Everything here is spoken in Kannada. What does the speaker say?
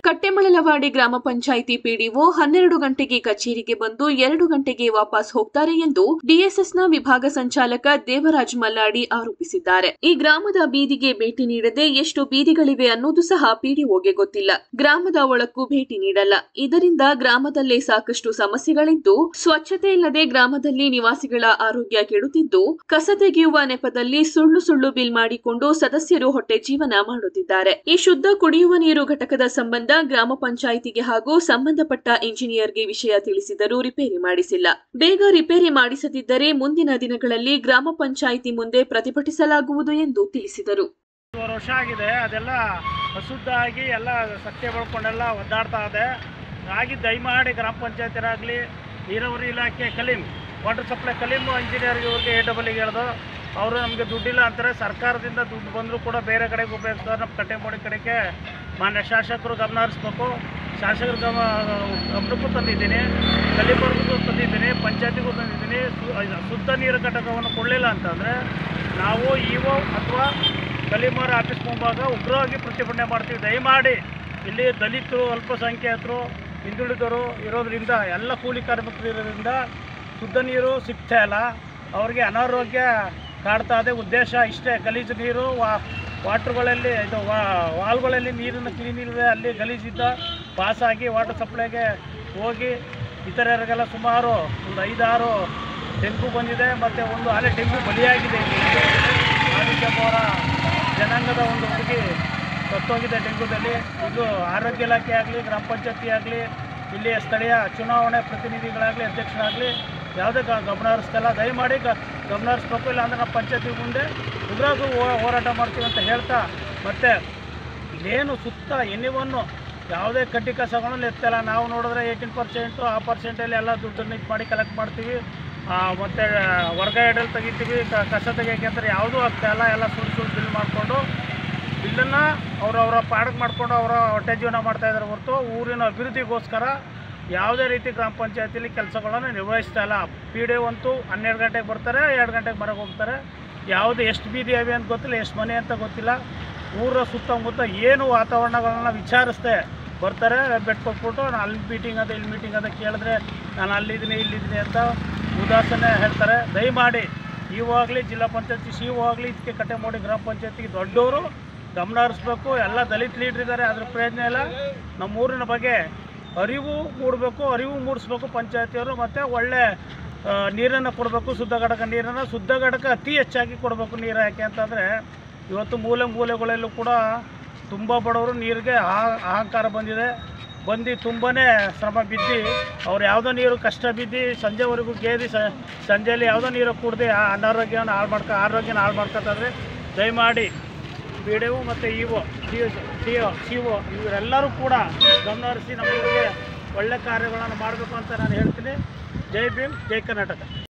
ಕಟ್ಟೆಮಳಲವಾಡಿ ಗ್ರಾಮ ಪಂಚಾಯಿತಿ ಪಿಡಿಒ 12 ಗಂಟೆಗೆ ಕಚೇರಿಗೆ ಬಂದು 2 ಗಂಟೆಗೆ ವಾಪಸ್ ಹೋಗ್ತಾರೆ ಎಂದು ಡಿಎಸ್ಎಸ್ನ ವಿಭಾಗ ಸಂಚಾಲಕ ದೇವರಾಜ್ ಮಲ್ಲಾಡಿ ಆರೋಪಿಸಿದ್ದಾರೆ. ಈ ಗ್ರಾಮದ ಬೀದಿಗೆ ಭೇಟಿ ನೀಡದೆ ಎಷ್ಟು ಬೀದಿಗಳಿವೆ ಅನ್ನೋದು ಸಹ ಪಿಡಿಒಗೆ ಗೊತ್ತಿಲ್ಲ. ಗ್ರಾಮದ ಒಳಕ್ಕೂ ಭೇಟಿ ನೀಡಲ್ಲ. ಇದರಿಂದ ಗ್ರಾಮದಲ್ಲೇ ಸಾಕಷ್ಟು ಸಮಸ್ಯೆಗಳಿದ್ದು, ಸ್ವಚ್ಛತೆ ಇಲ್ಲದೆ ಗ್ರಾಮದಲ್ಲಿ ನಿವಾಸಿಗಳ ಆರೋಗ್ಯ ಕೆಡುತ್ತಿದ್ದು, ಕಸ ತೆಗೆಯುವ ನೆಪದಲ್ಲಿ ಸುಳ್ಳು ಬಿಲ್ ಮಾಡಿಕೊಂಡು ಸದಸ್ಯರು ಹೊಟ್ಟೆ ಜೀವನ ಮಾಡುತ್ತಿದ್ದಾರೆ. ಈ ಶುದ್ಧ ಕುಡಿಯುವ ನೀರು ಘಟಕದ ಸಂಬಂಧ ಗ್ರಾಮ ಪಂಚಾಯಿತಿಗೆ ಹಾಗೂ ಸಂಬಂಧಪಟ್ಟ ಇಂಜಿನಿಯರ್ಗೆ ವಿಷಯ ತಿಳಿಸಿದರೂ ರಿಪೇರಿ ಮಾಡಿಸಿಲ್ಲ. ಬೇಗ ರಿಪೇರಿ ಮಾಡಿಸದಿದ್ದರೆ ಮುಂದಿನ ದಿನಗಳಲ್ಲಿ ಗ್ರಾಮ ಪಂಚಾಯಿತಿ ಮುಂದೆ ಪ್ರತಿಭಟಿಸಲಾಗುವುದು ಎಂದು ತಿಳಿಸಿದರು. ವರ್ಷ ಆಗಿದೆ, ಅದೆಲ್ಲ ಅಶುದ್ಧ ಆಗಿ ಎಲ್ಲ ಸತ್ಯ ಬೆಳ್ಕೊಂಡೆಲ್ಲ ಒದ್ದಾಡ್ತಾ ಇದೆ. ಹಾಗೆ ದಯಮಾಡಿ ಗ್ರಾಮ ಪಂಚಾಯತಿರಾಗಲಿ, ನೀರಾವರಿ ಇಲಾಖೆ ಕಲೀಂ ವಾಟರ್ ಸಪ್ಲೈ ಕಲೀಂ ಇಂಜಿನಿಯರ್ಗೆ ಇವ್ರಿಗೆ AWಗೆ ಹೇಳ್ದು, ಅವರು ನಮಗೆ ದುಡ್ಡಿಲ್ಲ ಅಂತಾರೆ. ಸರ್ಕಾರದಿಂದ ದುಡ್ಡು ಬಂದರೂ ಕೂಡ ಬೇರೆ ಕಡೆಗೆ ಉಪಯೋಗಿಸ್ತಾರೆ. ನಮ್ಮ ಕಟ್ಟೆಮೋಡಿ ಕಡೆಗೆ ಮಾನ್ಯ ಶಾಸಕರು ಗಮನ ಹರಿಸ್ಬೇಕು. ಶಾಸಕರ ಗಮನಕ್ಕೂ ತಂದಿದ್ದೀನಿ, ಕಲೀಂವರೆಗೂ ತಂದಿದ್ದೀನಿ, ಪಂಚಾಯತಿಗೂ ತಂದಿದ್ದೀನಿ. ಶುದ್ಧ ನೀರು ಘಟಕವನ್ನು ಕೊಡಲಿಲ್ಲ ಅಂತಂದರೆ ನಾವು ಇಒ ಅಥವಾ ಕಲೀಂವರ ಆಫೀಸ್ ಮುಂಭಾಗ ಉಗ್ರವಾಗಿ ಪ್ರತಿಭಟನೆ ಮಾಡ್ತೀವಿ. ದಯಮಾಡಿ ಇಲ್ಲಿ ದಲಿತರು, ಅಲ್ಪಸಂಖ್ಯಾತರು, ಹಿಂದುಳಿದವರು ಇರೋದ್ರಿಂದ, ಎಲ್ಲ ಕೂಲಿ ಕಾರ್ಮಿಕರು ಇರೋದ್ರಿಂದ ಶುದ್ಧ ನೀರು ಸಿಗ್ತಾ ಇಲ್ಲ. ಅವ್ರಿಗೆ ಅನಾರೋಗ್ಯ ಕಾಡ್ತಾ ಇದೆ. ಉದ್ದೇಶ ಇಷ್ಟೇ, ಗಲೀಜು ನೀರು ವಾಟ್ರುಗಳಲ್ಲಿ ಇದು ವಾಲ್ಗಳಲ್ಲಿ ನೀರನ್ನು ಕ್ಲೀನ್ ಇಲ್ಲದೆ ಅಲ್ಲಿ ಗಲೀಜಿದ್ದ ಪಾಸಾಗಿ ವಾಟರ್ ಸಪ್ಲೈಗೆ ಹೋಗಿ ಇತರರಿಗೆಲ್ಲ ಸುಮಾರು ಒಂದು 5-6 ಡೆಂಗು ಬಂದಿದೆ. ಮತ್ತು ಒಂದು ಅಲೆ ಡೆಂಗು ಬಲಿಯಾಗಿದೆ. ಆದಿತ್ಯಪುರ ಜನಾಂಗದ ಒಂದು ಹುಡುಗಿ ಸತ್ತೋಗಿದೆ ಡೆಂಗುದಲ್ಲಿ. ಇದು ಆರೋಗ್ಯ ಇಲಾಖೆ ಆಗಲಿ, ಗ್ರಾಮ ಪಂಚಾಯತಿ ಆಗಲಿ, ಇಲ್ಲಿಯ ಸ್ಥಳೀಯ ಚುನಾವಣೆ ಪ್ರತಿನಿಧಿಗಳಾಗಲಿ, ಅಧ್ಯಕ್ಷರಾಗಲಿ ಯಾವುದೇ ಗಮನ ಹರಿಸ್ತಲ್ಲ. ದಯಮಾಡಿ ಗಮನ ಹರಿಸ್ಬೇಕು. ಇಲ್ಲ ಅಂದರೆ ನಾವು ಪಂಚಾಯತಿ ಮುಂದೆ ಉಗ್ರಗೂ ಹೋರಾಟ ಮಾಡ್ತೀವಿ ಅಂತ ಹೇಳ್ತಾ, ಮತ್ತು ಏನು ಸುತ್ತ ಎನ್ನಿವನ್ನು ಯಾವುದೇ ಕಡ್ಡಿ ಕಸಗಳನ್ನು ಎತ್ತಲ್ಲ. ನಾವು ನೋಡಿದ್ರೆ 18% ಆ ಪರ್ಸೆಂಟಲ್ಲಿ ಎಲ್ಲ ದುಡ್ಡನ್ನು ಇದು ಮಾಡಿ ಕಲೆಕ್ಟ್ ಮಾಡ್ತೀವಿ. ಮತ್ತು ವರ್ಗ ಎಡಲ್ ತೆಗಿತೀವಿ. ಕಸ ತೆಗಿಯೋಕೆ ಅಂತಾರೆ ಯಾವುದೂ ಆಗ್ತಾಯಿಲ್ಲ. ಎಲ್ಲ ಸುಳ್ಳು ಬಿಲ್ ಮಾಡಿಕೊಂಡು ಬಿಲ್ಲನ್ನು ಅವರವರ ಪಾಡಕ್ಕೆ ಮಾಡಿಕೊಂಡು ಅವರ ಹೊಟ್ಟೆ ಜೀವನ ಮಾಡ್ತಾಯಿದ್ದಾರೆ ಹೊರತು ಊರಿನ ಅಭಿವೃದ್ಧಿಗೋಸ್ಕರ ಯಾವುದೇ ರೀತಿ ಗ್ರಾಮ ಪಂಚಾಯತಿಲಿ ಕೆಲಸಗಳನ್ನು ನಿರ್ವಹಿಸ್ತಾ ಇಲ್ಲ. PDO ಅಂತೂ 12 ಗಂಟೆಗೆ ಬರ್ತಾರೆ, 2 ಗಂಟೆಗೆ ಮನೆಗೆ ಹೋಗ್ತಾರೆ. ಯಾವುದು ಎಷ್ಟು ಬೀದಿ ಅವೆ ಅಂತ ಗೊತ್ತಿಲ್ಲ, ಎಷ್ಟು ಮನೆ ಅಂತ ಗೊತ್ತಿಲ್ಲ. ಊರ ಸುತ್ತಮುತ್ತ ಏನು ವಾತಾವರಣಗಳನ್ನ ವಿಚಾರಿಸ್ದೆ ಬರ್ತಾರೆ. ಬೆಟ್ ಕೊಟ್ಬಿಟ್ಟು ನಾನು ಅಲ್ಲಿ ಮೀಟಿಂಗ್ ಅದ, ಇಲ್ಲಿ ಮೀಟಿಂಗ್ ಅದ ಕೇಳಿದ್ರೆ ನಾನು ಅಲ್ಲಿದ್ದೀನಿ ಇಲ್ಲಿದ್ದೀನಿ ಅಂತ ಉದಾಸನೆ ಹೇಳ್ತಾರೆ. ದಯಮಾಡಿ ಇವಾಗಲಿ ಜಿಲ್ಲಾ ಪಂಚಾಯತಿ CO ಆಗಲಿ ಇದಕ್ಕೆ ಕಟ್ಟೆಮೋಡಿ ಗ್ರಾಮ ಪಂಚಾಯತಿಗೆ ದೊಡ್ಡವರು ಗಮನ ಹರಿಸ್ಬೇಕು. ಎಲ್ಲ ದಲಿತ ಲೀಡ್ರ್ ಇದ್ದಾರೆ, ಅದ್ರ ಪ್ರಯೋಜನ ಇಲ್ಲ. ನಮ್ಮ ಊರಿನ ಬಗ್ಗೆ ಅರಿವು ಮೂಡಿಸ್ಬೇಕು ಪಂಚಾಯತಿಯವರು. ಮತ್ತು ಒಳ್ಳೆ ನೀರನ್ನು ಕೊಡಬೇಕು, ಶುದ್ಧ ಘಟಕ ನೀರನ್ನು. ಶುದ್ಧ ಘಟಕ ಅತಿ ಹೆಚ್ಚಾಗಿ ಕೊಡಬೇಕು. ನೀರು ಯಾಕೆ ಅಂತಂದರೆ ಇವತ್ತು ಮೂಲೆಗಳಲ್ಲೂ ಕೂಡ ತುಂಬ ಬಡವರು ನೀರಿಗೆ ಅಹಂಕಾರ ಬಂದು ತುಂಬಾ ಶ್ರಮ ಬಿದ್ದು ಅವ್ರು ಯಾವುದೋ ನೀರು ಕಷ್ಟ ಬಿದ್ದು ಸಂಜೆವರೆಗೂ ಗೇದಿ ಸಂಜೆಯಲ್ಲಿ ಯಾವುದೋ ನೀರು ಕುಡ್ದು ಆರೋಗ್ಯನ ಹಾಳು ಮಾಡ್ಕೊತಾರೆ. ದಯಮಾಡಿ PDO ಮತ್ತು ಇಒ CO ಇವರೆಲ್ಲರೂ ಕೂಡ ಗಮನ ಹರಿಸಿ ನಮಗೆ ಒಳ್ಳೆ ಕಾರ್ಯಗಳನ್ನು ಮಾಡಬೇಕು ಅಂತ ನಾನು ಹೇಳ್ತೀನಿ. ಜೈ ಭೀಮ್, ಜೈ ಕರ್ನಾಟಕ.